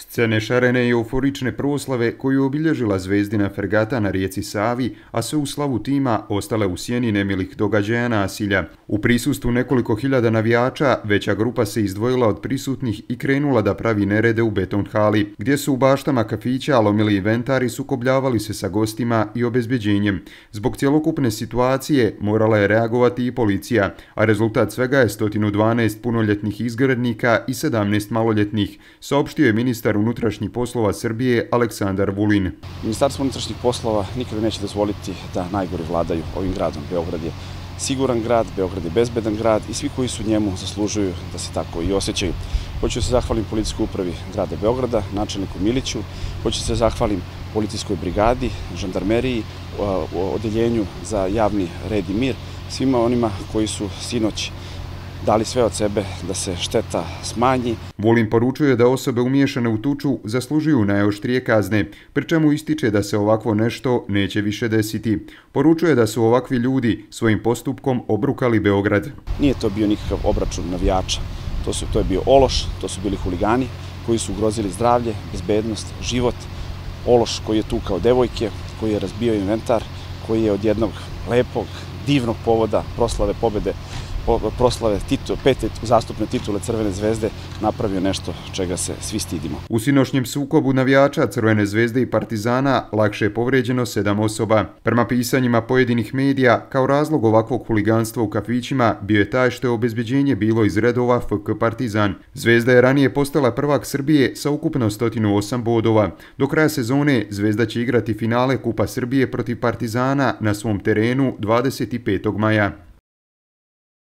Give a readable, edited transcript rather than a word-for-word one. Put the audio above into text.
Scene šarene i euforične proslave koju je obilježila zvezdina fregata na rijeci Savi, a sve u slavu tima ostale u sjeni nemilih događaja nasilja. U prisustvu nekoliko hiljada navijača, veća grupa se izdvojila od prisutnih i krenula da pravi nerede u beton hali, gdje su u baštama kafića lomili inventari, sukobljavali se sa gostima i obezbeđenjem. Zbog cjelokupne situacije morala je reagovati i policija, a rezultat svega je 112 punoljetnih izgrednika i 17 maloljetnih, saopštio je ministar unutrašnjih poslova Srbije Aleksandar Vulin. Ministarstvo unutrašnjih poslova nikada neće dozvoliti da najgori vladaju ovim gradom. Beograd je siguran grad, Beograd je bezbedan grad i svi koji su u njemu zaslužuju da se tako i osjećaju. Hoću da se zahvalim policijskoj upravi grada Beograda, načelniku Miliću, hoću da se zahvalim policijskoj brigadi, žandarmeriji, odeljenju za javni red i mir, svima onima koji su sinoć dali sve od sebe da se šteta smanji. Vulin poručuje da osobe umiješane u tuču zaslužuju najoštrije kazne, pri čemu ističe da se ovakvo nešto neće više desiti. Poručuje da su ovakvi ljudi svojim postupkom obrukali Beograd. Nije to bio nikakav obračun navijača. To je bio ološ, to su bili huligani koji su ugrozili zdravlje, bezbednost, život. Ološ koji je tukao devojke, koji je razbio inventar, koji je od jednog lepog, divnog povoda proslave pobede, proslave pete zastupne titule Crvene zvezde napravio nešto čega se svi stidimo. U sinošnjem sukobu navijača Crvene zvezde i Partizana lakše je povređeno 7 osoba. Prema pisanjima pojedinih medija, kao razlog ovakvog huliganstva u kafićima bio je taj što je obezbeđenje bilo iz redova FK Partizan. Zvezda je ranije postala prvak Srbije sa ukupno 108 bodova. Do kraja sezone Zvezda će igrati finale Kupa Srbije protiv Partizana na svom terenu 25. maja.